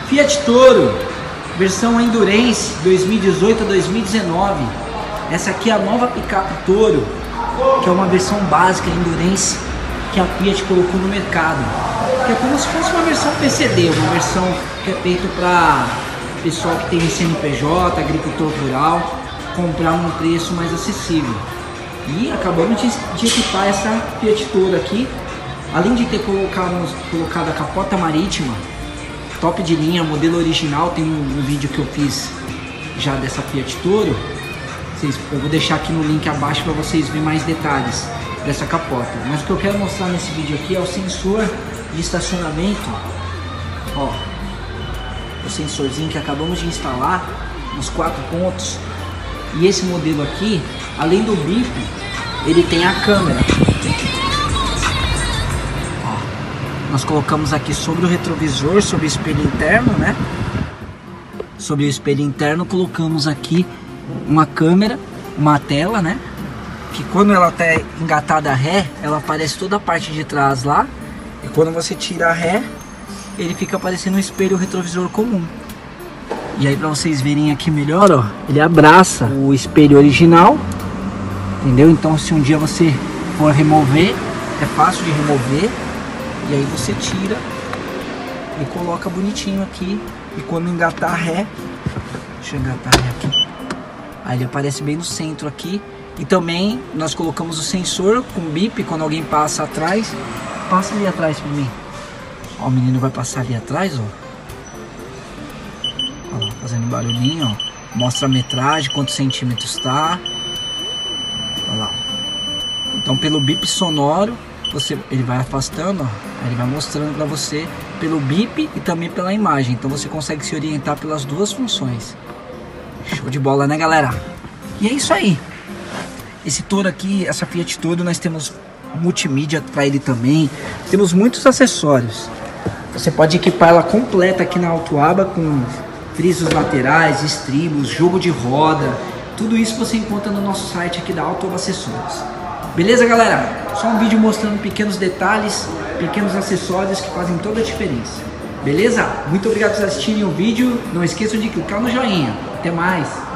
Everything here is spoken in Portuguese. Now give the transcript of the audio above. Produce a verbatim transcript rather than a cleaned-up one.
Fiat Toro, versão Endurance dois mil e dezoito a dois mil e dezenove. Essa aqui é a nova picape Toro, que é uma versão básica Endurance que a Fiat colocou no mercado. Que é como se fosse uma versão P C D, uma versão que é feita para pessoal que tem C N P J, agricultor rural, comprar num preço mais acessível. E acabamos de, de equipar essa Fiat Toro aqui, além de ter colocado, colocado a capota marítima, top de linha, modelo original. Tem um, um vídeo que eu fiz já dessa Fiat Toro. Vocês, eu vou deixar aqui no link abaixo para vocês verem mais detalhes dessa capota. Mas o que eu quero mostrar nesse vídeo aqui é o sensor de estacionamento. Ó, o sensorzinho que acabamos de instalar nos quatro pontos. E esse modelo aqui, além do bip, ele tem a câmera. Ó, nós colocamos aqui sobre o retrovisor, sobre o espelho interno, né? Sobre o espelho interno colocamos aqui uma câmera, uma tela, né? Que quando ela tá engatada a ré, ela aparece toda a parte de trás lá. E quando você tira a ré, ele fica aparecendo um espelho retrovisor comum. E aí, para vocês verem aqui melhor, ó, ele abraça o espelho original, entendeu? Então, se um dia você for remover, é fácil de remover. E aí você tira e coloca bonitinho aqui. E quando engatar a ré, deixa eu engatar a ré aqui, aí ele aparece bem no centro aqui. E também nós colocamos o sensor com bip quando alguém passa atrás. Passa ali atrás pra mim. Ó, o menino vai passar ali atrás, ó. Ó lá, fazendo barulhinho, ó. Mostra a metragem, quantos centímetros tá. Ó lá. Então pelo bip sonoro, você, ele vai afastando, ó. Aí ele vai mostrando pra você pelo bip e também pela imagem. Então você consegue se orientar pelas duas funções. Show de bola, né, galera? E é isso aí. Esse Toro aqui, essa Fiat Toro, nós temos multimídia para ele também. Temos muitos acessórios. Você pode equipar ela completa aqui na autoaba com frisos laterais, estribos, jogo de roda. Tudo isso você encontra no nosso site aqui da Autoaba Acessórios. Beleza, galera? Só um vídeo mostrando pequenos detalhes, pequenos acessórios que fazem toda a diferença. Beleza? Muito obrigado por assistirem o vídeo. Não esqueçam de clicar no joinha. Até mais!